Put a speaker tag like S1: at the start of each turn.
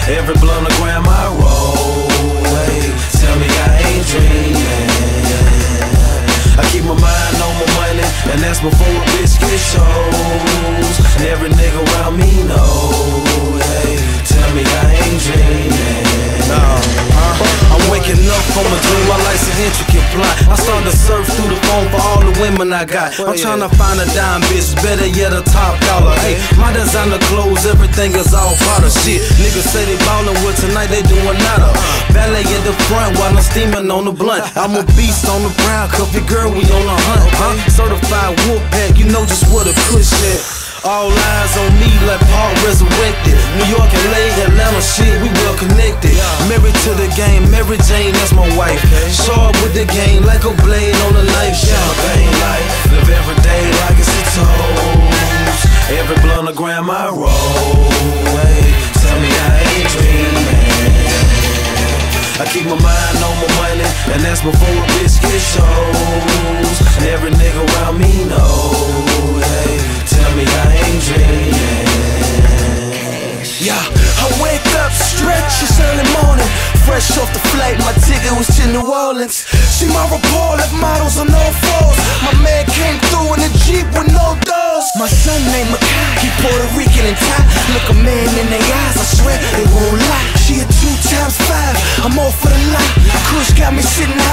S1: Every blunt of gram I roll. Hey, tell me I ain't dreaming. I keep my mind on my money, and that's before a bitch get shows. And every nigga around me know. Hey, tell me I ain't dreaming. I'm waking up from a dream, my life's an intricate plot. I start to surf through the phone for all the women I got. I'm trying to find a dime bitch, better yet a top dollar. Hey, my designer clothes, everything is all part of shit. Niggas say they ballin', well tonight they doing nada. Valet at the front while I'm steaming on the blunt. I'm a beast on the brown, cuffy girl, we on a hunt. Certified wolf pack, you know just what a kush at. All eyes on me like Paul resurrected. New York, LA, Atlanta, shit, we well connected. Married to the game, Mary Jane, that's my wife. Sharp with the game, like a blade on a knife. Champagne life, live every day like it's a toast. Every blunt of gram I roll. Hey, tell me I ain't dreaming. I keep my mind on my money, and that's before a bitch get shows. And every nigga around me know. Hey, tell me I ain't dreaming.
S2: Yeah, I wake up, stretch, it's early morning. Fresh off the flight, my ticket was to New Orleans. See my report, left models on all fours. My man came through in a Jeep with no doors. My son named Makai, he Puerto Rican and Thai. Look a man in their eyes, I swear they won't lie. She a 2 times 5, I'm all for the light. Kush got me sitting